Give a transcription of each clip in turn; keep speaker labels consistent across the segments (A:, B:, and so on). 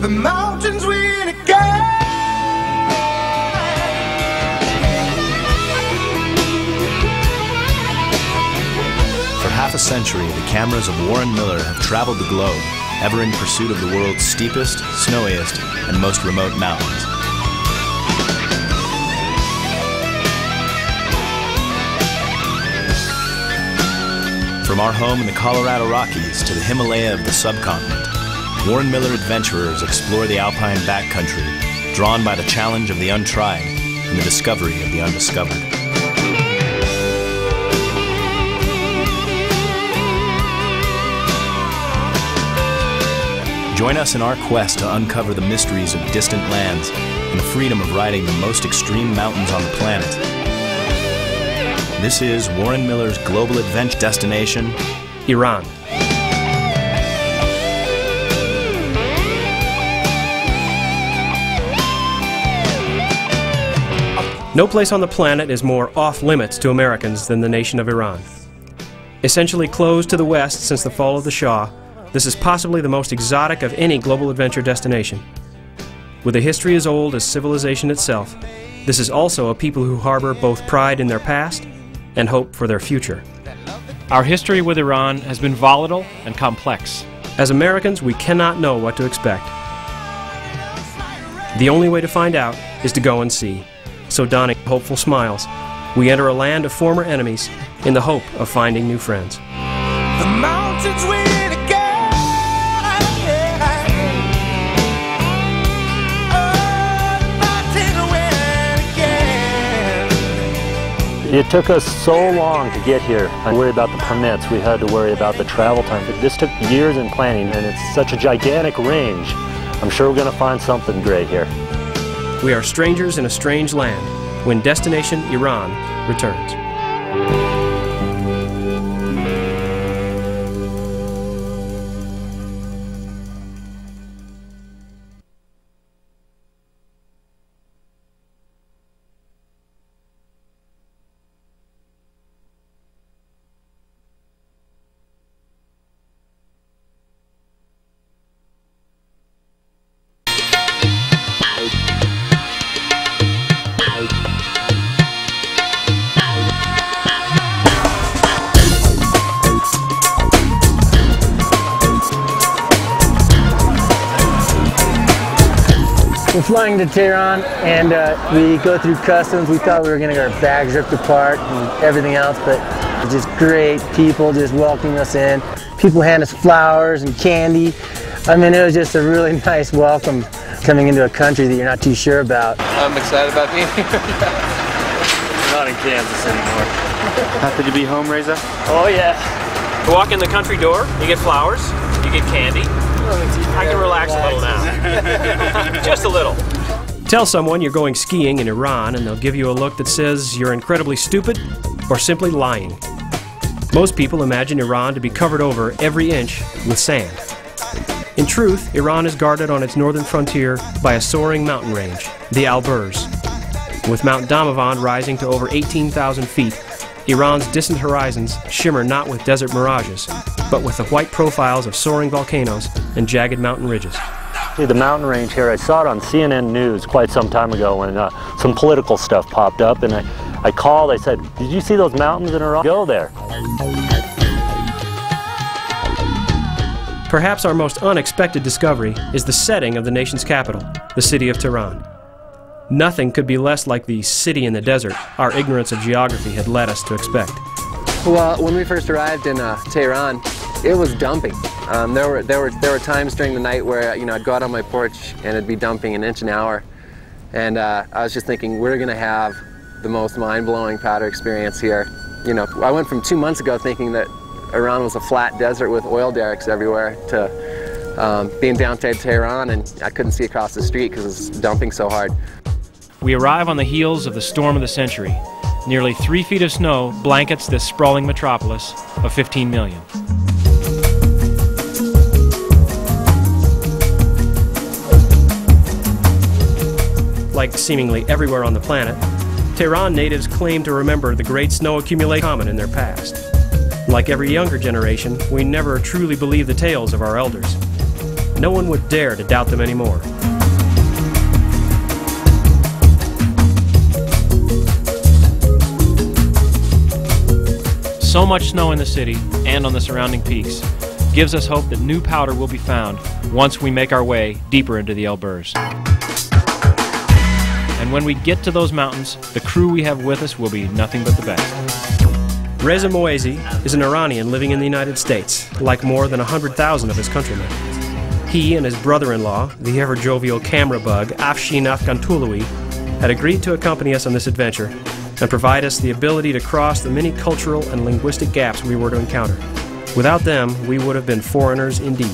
A: the mountains when it goes.
B: For half a century, the cameras of Warren Miller have traveled the globe, ever in pursuit of the world's steepest, snowiest, and most remote mountains. From our home in the Colorado Rockies to the Himalaya of the subcontinent, Warren Miller adventurers explore the alpine backcountry, drawn by the challenge of the untried and the discovery of the undiscovered. Join us in our quest to uncover the mysteries of distant lands and the freedom of riding the most extreme mountains on the planet. This is Warren Miller's global adventure destination,
C: Iran. No place on the planet is more off-limits to Americans than the nation of Iran. Essentially closed to the West since the fall of the Shah, this is possibly the most exotic of any global adventure destination. With a history as old as civilization itself, this is also a people who harbor both pride in their past and hope for their future.
D: Our history with Iran has been volatile and complex.
C: As Americans, we cannot know what to expect. The only way to find out is to go and see. So donning hopeful smiles, we enter a land of former enemies in the hope of finding new friends.
A: The mountains when it goes.
E: It took us so long to get here. I worry about the permits, we had to worry about the travel time. This took years in planning, and it's such a gigantic range. I'm sure we're going to find something great here.
C: We are strangers in a strange land when Destination Iran returns.
F: We're flying to Tehran, and we go through customs. We thought we were going to get our bags ripped apart and everything else, but just great people just welcoming us in. People hand us flowers and candy. I mean, it was just a really nice welcome coming into a country that you're not too sure about.
G: I'm excited about being here. We're not in Kansas anymore.
E: Happy to be home, Reza?
G: Oh yeah.
C: You walk in the country door, you get flowers, you get candy. I can relax a little now. Just a little. Tell someone you're going skiing in Iran and they'll give you a look that says you're incredibly stupid or simply lying. Most people imagine Iran to be covered over every inch with sand. In truth, Iran is guarded on its northern frontier by a soaring mountain range, the Alborz. With Mount Damavand rising to over 18,000 feet, Iran's distant horizons shimmer not with desert mirages, but with the white profiles of soaring volcanoes and jagged mountain ridges.
E: The mountain range here, I saw it on CNN News quite some time ago when some political stuff popped up, and I called, I said, did you see those mountains in Iran? Go there.
C: Perhaps our most unexpected discovery is the setting of the nation's capital, the city of Tehran. Nothing could be less like the city in the desert our ignorance of geography had led us to expect.
G: Well, when we first arrived in Tehran, it was dumping. There were times during the night where I'd go out on my porch and it'd be dumping an inch an hour, and I was just thinking we're going to have the most mind-blowing powder experience here. I went from 2 months ago thinking that Iran was a flat desert with oil derricks everywhere to being downtown Tehran and I couldn't see across the street because it was dumping so hard.
D: We arrive on the heels of the storm of the century. Nearly 3 feet of snow blankets this sprawling metropolis of 15 million.
C: Like seemingly everywhere on the planet, Tehran natives claim to remember the great snow accumulation common in their past. Like every younger generation, we never truly believe the tales of our elders. no one would dare to doubt them anymore.
D: So much snow in the city and on the surrounding peaks gives us hope that new powder will be found once we make our way deeper into the Elburz. And when we get to those mountains, the crew we have with us will be nothing but the best.
C: Reza Moazi is an Iranian living in the United States, like more than 100,000 of his countrymen. He and his brother-in-law, the ever-jovial camera bug Afshin Afghantulawi, had agreed to accompany us on this adventure and provide us the ability to cross the many cultural and linguistic gaps we were to encounter. Without them, we would have been foreigners indeed.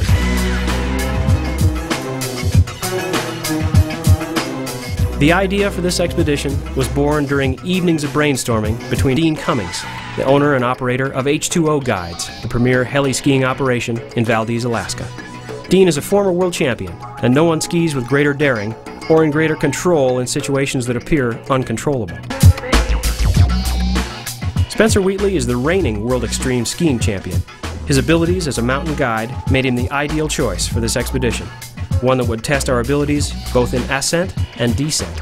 C: The idea for this expedition was born during evenings of brainstorming between Dean Cummings, the owner and operator of H2O Guides, the premier heli-skiing operation in Valdez, Alaska. Dean is a former world champion, and no one skis with greater daring or in greater control in situations that appear uncontrollable. Spencer Wheatley is the reigning World Extreme Skiing Champion. His abilities as a mountain guide made him the ideal choice for this expedition, one that would test our abilities both in ascent and descent.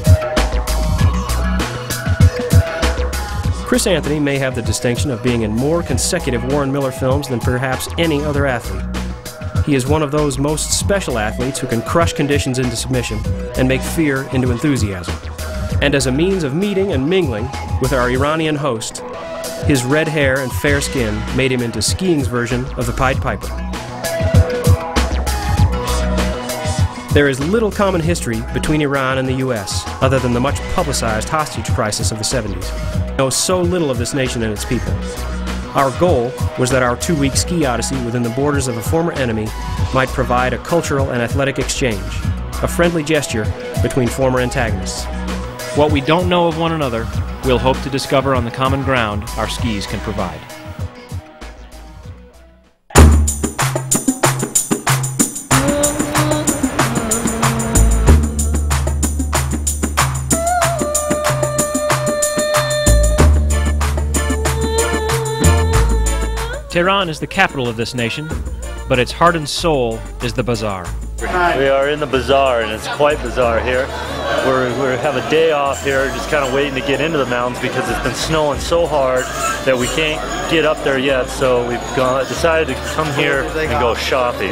C: Chris Anthony may have the distinction of being in more consecutive Warren Miller films than perhaps any other athlete. He is one of those most special athletes who can crush conditions into submission and make fear into enthusiasm. And as a means of meeting and mingling with our Iranian host, his red hair and fair skin made him into skiing's version of the Pied Piper. There is little common history between Iran and the U.S. other than the much publicized hostage crisis of the 70s. We know so little of this nation and its people. Our goal was that our 2-week ski odyssey within the borders of a former enemy might provide a cultural and athletic exchange, a friendly gesture between former antagonists.
D: What we don't know of one another, we'll hope to discover on the common ground our skis can provide. Tehran is the capital of this nation, but its heart and soul is the bazaar.
E: We are in the bazaar, and it's quite bizarre here. We have a day off here, just kind of waiting to get into the mountains because it's been snowing so hard that we can't get up there yet, so we've decided to come here and go shopping.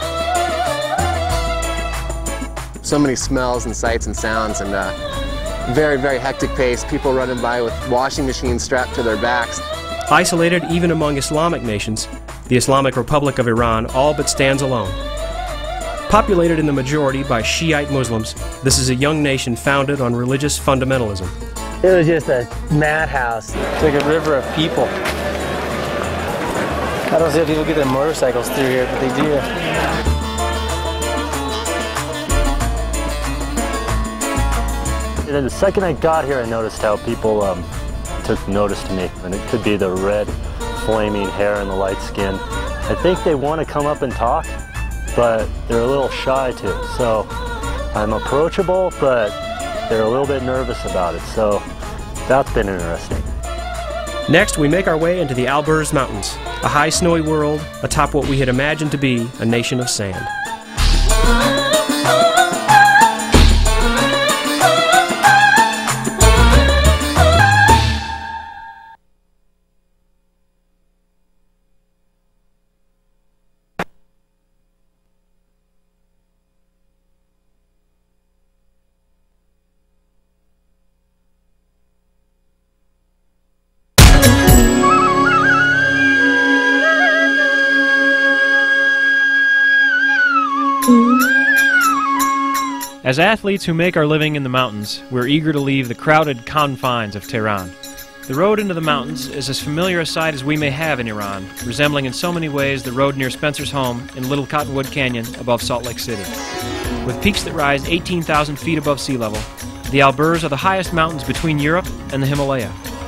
G: So many smells and sights and sounds, and very, very hectic pace. People running by with washing machines strapped to their backs.
C: Isolated even among Islamic nations, the Islamic Republic of Iran all but stands alone. Populated in the majority by Shiite Muslims, this is a young nation founded on religious fundamentalism.
F: It was just a madhouse.
H: It's like a river of people. I don't see how people get their motorcycles through here, but they do.
E: And then the second I got here, I noticed how people took notice to me, and it could be the red, flaming hair and the light skin. I think they want to come up and talk, but they're a little shy too. So I'm approachable, but they're a little bit nervous about it. So that's been interesting.
C: Next, we make our way into the Elburz Mountains, a high snowy world atop what we had imagined to be a nation of sand.
D: As athletes who make our living in the mountains, we're eager to leave the crowded confines of Tehran. The road into the mountains is as familiar a sight as we may have in Iran, resembling in so many ways the road near Spencer's home in Little Cottonwood Canyon above Salt Lake City. With peaks that rise 18,000 feet above sea level, the Elburz are the highest mountains between Europe and the Himalaya.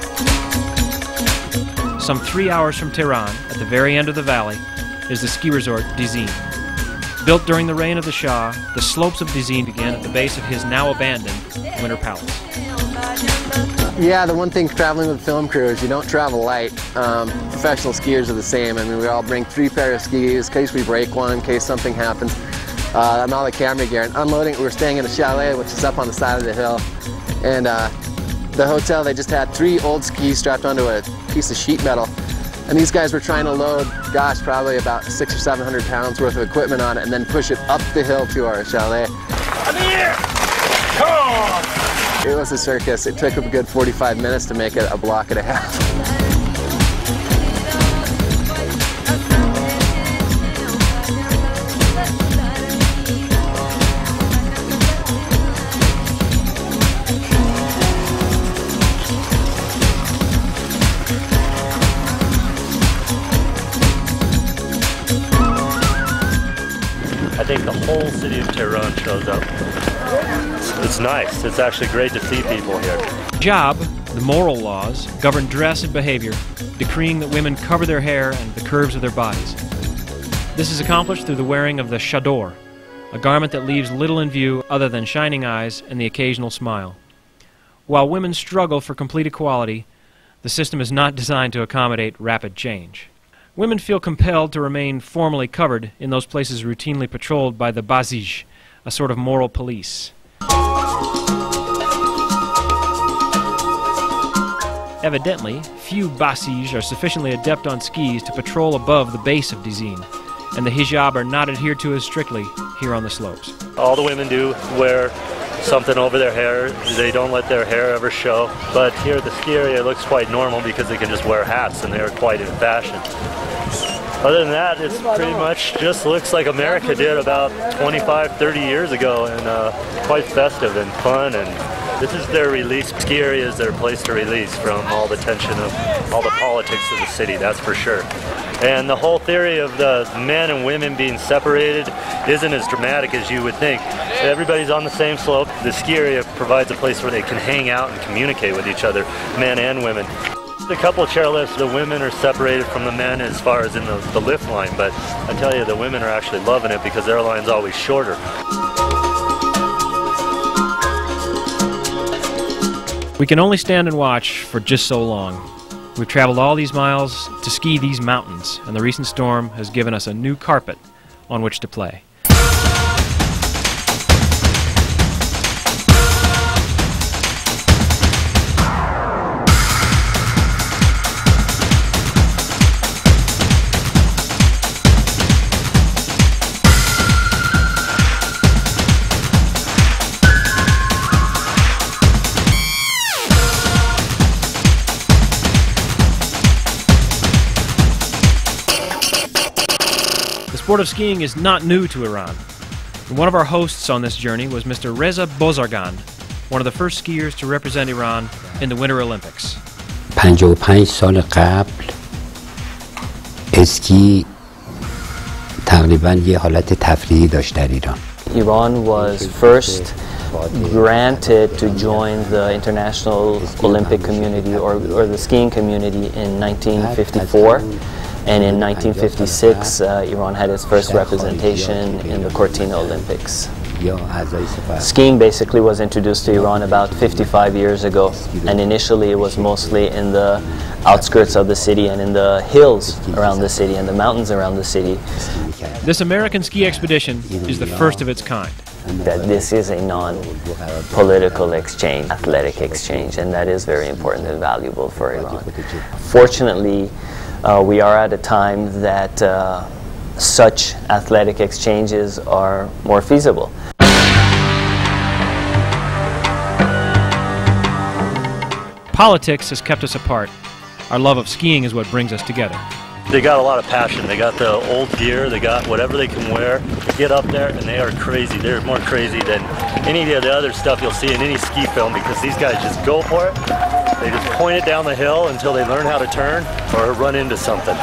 D: Some 3 hours from Tehran, at the very end of the valley, is the ski resort Dizin. Built during the reign of the Shah, the slopes of Dizin begin at the base of his now abandoned Winter Palace.
G: Yeah, the one thing traveling with film crew is you don't travel light. Professional skiers are the same. I mean, we all bring 3 pairs of skis in case we break one, in case something happens. And all the camera gear. And unloading, we're staying in a chalet, which is up on the side of the hill. And the hotel, they just had 3 old skis strapped onto a piece of sheet metal. And these guys were trying to load, gosh, probably about 600 or 700 pounds worth of equipment on it and then push it up the hill to our chalet.
A: Come here! Come on!
G: It was a circus. It took a good 45 minutes to make it a block and a half.
E: I think the whole city of Tehran shows up. It's nice. It's actually great to see people here.
D: Hijab, the moral laws, govern dress and behavior, decreeing that women cover their hair and the curves of their bodies. This is accomplished through the wearing of the chador, a garment that leaves little in view other than shining eyes and the occasional smile. While women struggle for complete equality, the system is not designed to accommodate rapid change. Women feel compelled to remain formally covered in those places routinely patrolled by the basij, a sort of moral police. Evidently, few basij are sufficiently adept on skis to patrol above the base of Dizin, and the hijab are not adhered to as strictly here on the slopes.
E: All the women do wear something over their hair. They don't let their hair ever show. But here at the ski area it looks quite normal because they can just wear hats and they're quite in fashion. Other than that, it's pretty much just looks like America did about 25, 30 years ago, and quite festive and fun. And this is their release. Ski area is their place to release from all the tension of all the politics of the city, that's for sure. And the whole theory of the men and women being separated isn't as dramatic as you would think. Everybody's on the same slope. The ski area provides a place where they can hang out and communicate with each other, men and women. The couple chairlifts, the women are separated from the men as far as in the lift line, but I tell you, the women are actually loving it because their line's always shorter.
D: We can only stand and watch for just so long. We've traveled all these miles to ski these mountains, and the recent storm has given us a new carpet on which to play. The sport of skiing is not new to Iran. And one of our hosts on this journey was Mr. Reza Bozargan, one of the first skiers to represent Iran in the Winter Olympics.
I: 55 سال قبل اسکی تقریبا یه حالت تفریحی داشت در ایران.
H: Iran was first granted to join the international Olympic community or the skiing community in 1954. And in 1956, Iran had its first representation in the Cortina Olympics. Skiing basically was introduced to Iran about 55 years ago, and initially it was mostly in the outskirts of the city and in the hills around the city and the mountains around the city.
D: This American ski expedition is the first of its kind.
H: That this is a non-political exchange, athletic exchange, and that is very important and valuable for Iran. Fortunately, we are at a time that such athletic exchanges are more feasible.
D: Politics has kept us apart. Our love of skiing is what brings us together.
E: They got a lot of passion. They got the old gear, they got whatever they can wear. Get up there and they are crazy. They're more crazy than any of the other stuff you'll see in any ski film because these guys just go for it. They just point it down the hill until they learn how to turn or run into something.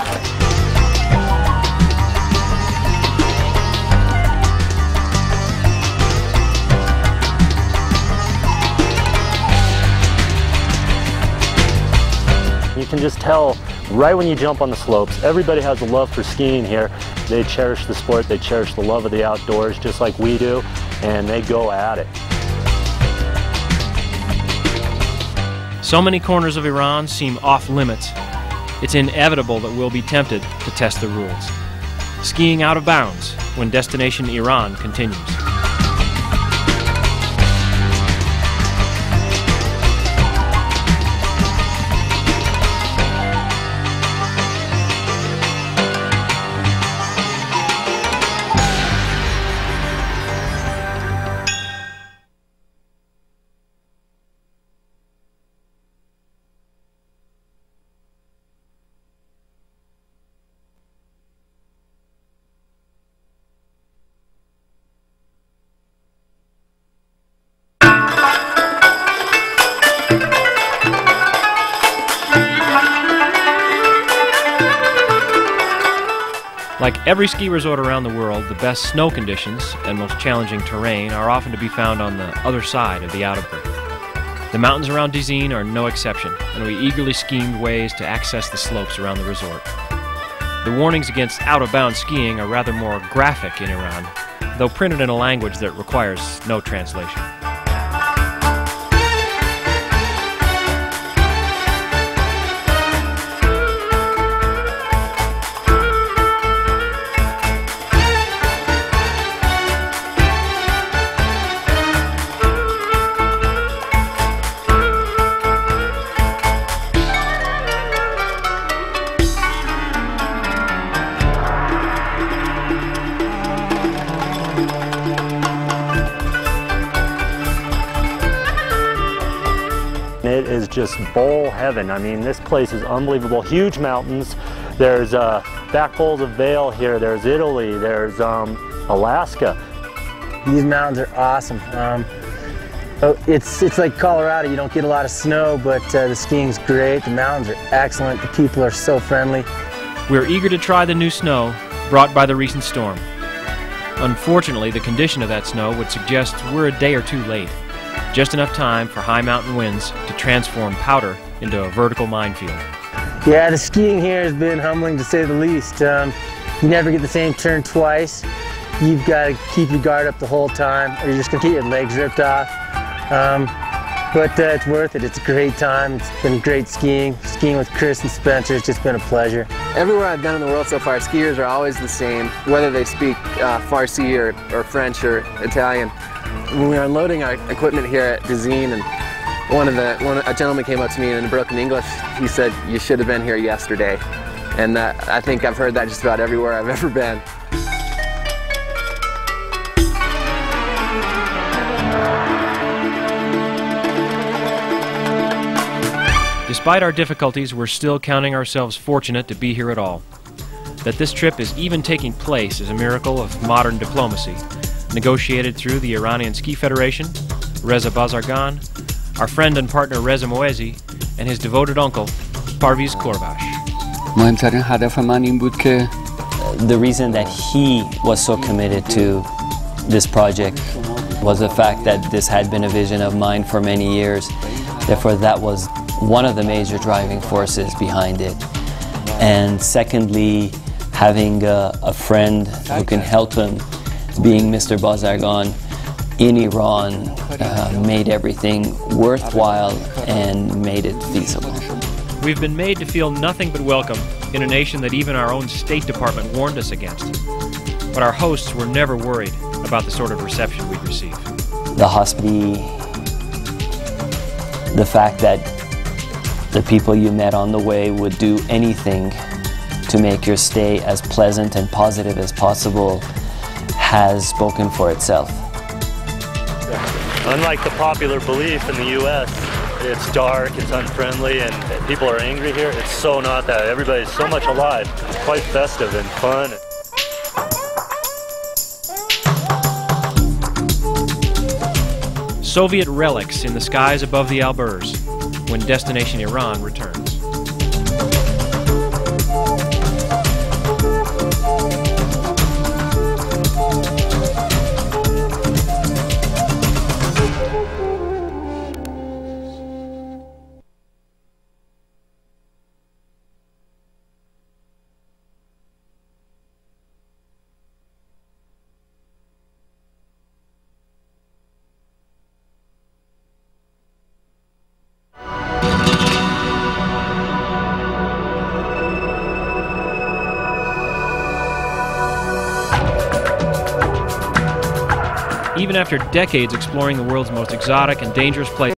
E: You can just tell right when you jump on the slopes, everybody has a love for skiing here. They cherish the sport, they cherish the love of the outdoors just like we do, and they go at it.
D: So many corners of Iran seem off limits. It's inevitable that we'll be tempted to test the rules. Skiing out of bounds when Destination Iran continues. Like every ski resort around the world, the best snow conditions and most challenging terrain are often to be found on the other side of the Outerberg. The mountains around Dizin are no exception, and we eagerly schemed ways to access the slopes around the resort. The warnings against out-of-bounds skiing are rather more graphic in Iran, though printed in a language that requires no translation.
E: It is just bowl heaven. I mean, this place is unbelievable. Huge mountains. There's back bowls of Vale here. There's Italy. There's Alaska.
F: These mountains are awesome. It's like Colorado. You don't get a lot of snow, but the skiing's great. The mountains are excellent. The people are so friendly.
D: We're eager to try the new snow brought by the recent storm. Unfortunately, the condition of that snow would suggest we're a day or two late. Just enough time for high mountain winds to transform powder into a vertical minefield.
F: Yeah, the skiing here has been humbling to say the least. You never get the same turn twice. You've got to keep your guard up the whole time, or you're just going to get your legs ripped off. But it's worth it. It's a great time. It's been great skiing. Skiing with Chris and Spencer, it's just been a pleasure.
G: Everywhere I've been in the world so far, skiers are always the same, whether they speak Farsi or French or Italian. When we were unloading our equipment here at Dizin, and a gentleman came up to me in broken English. He said, "You should have been here yesterday." And I think I've heard that just about everywhere I've ever been.
D: Despite our difficulties, we're still counting ourselves fortunate to be here at all. That this trip is even taking place is a miracle of modern diplomacy, negotiated through the Iranian Ski Federation, Reza Bazargan, our friend and partner Reza Moezi, and his devoted uncle, Parviz Korbash.
H: The reason that he was so committed to this project was the fact that this had been a vision of mine for many years. Therefore, that was one of the major driving forces behind it. And secondly, having a friend who can help him, being Mr. Bazargan in Iran, made everything worthwhile and made it feasible.
D: We've been made to feel nothing but welcome in a nation that even our own State Department warned us against. But our hosts were never worried about the sort of reception we'd receive.
H: The hospitality, the fact that the people you met on the way would do anything to make your stay as pleasant and positive as possible has spoken for itself.
E: Unlike the popular belief in the U.S., it's dark, it's unfriendly, and people are angry here. It's so not that. Everybody's so much alive. It's quite festive and fun.
D: Soviet relics in the skies above the Alberts when Destination Iran returns. Even after decades exploring the world's most exotic and dangerous places,